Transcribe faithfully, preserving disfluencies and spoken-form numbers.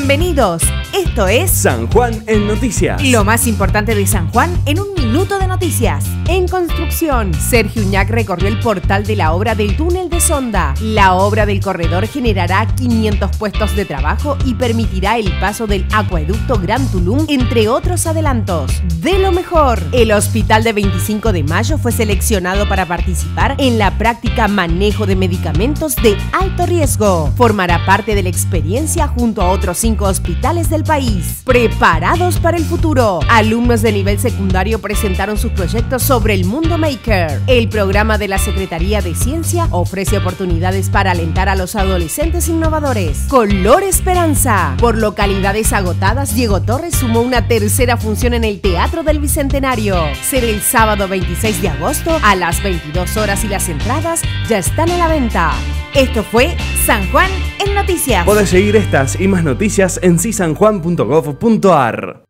Bienvenidos, esto es San Juan en Noticias. Lo más importante de San Juan en un minuto de noticias. En construcción, Sergio Uñac recorrió el portal de la obra del túnel de Sonda. La obra del corredor generará quinientos puestos de trabajo y permitirá el paso del acueducto Gran Tulum, entre otros adelantos. De lo mejor, el Hospital de veinticinco de mayo fue seleccionado para participar en la práctica manejo de medicamentos de alto riesgo. Formará parte de la experiencia junto a otros cinco hospitales del país. Preparados para el futuro. Alumnos de nivel secundario presentaron sus proyectos sobre el mundo maker. El programa de la Secretaría de Ciencia ofrece oportunidades para alentar a los adolescentes innovadores. Color Esperanza. Por localidades agotadas, Diego Torres sumó una tercera función en el Teatro del Bicentenario. Será el sábado veintiséis de agosto a las veintidós horas y las entradas ya están a la venta. Esto fue San Juan en Noticias. Podés seguir estas y más noticias en si san juan punto gov punto ar.